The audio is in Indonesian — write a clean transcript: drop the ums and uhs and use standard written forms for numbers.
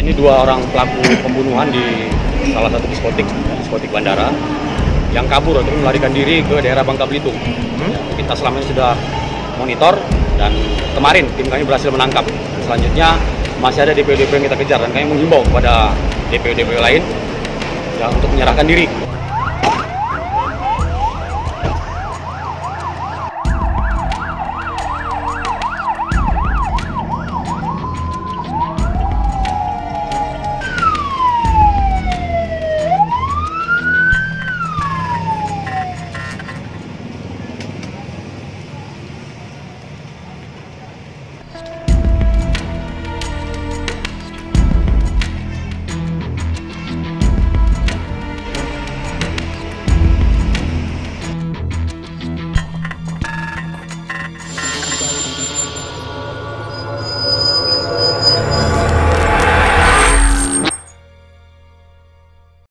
Ini dua orang pelaku pembunuhan di salah satu diskotik bandara yang kabur atau melarikan diri ke daerah Bangka Belitung. Kita selama ini sudah monitor dan kemarin tim kami berhasil menangkap. Selanjutnya masih ada DPO-DPO yang kita kejar dan kami menghimbau kepada DPO-DPO lain ya, untuk menyerahkan diri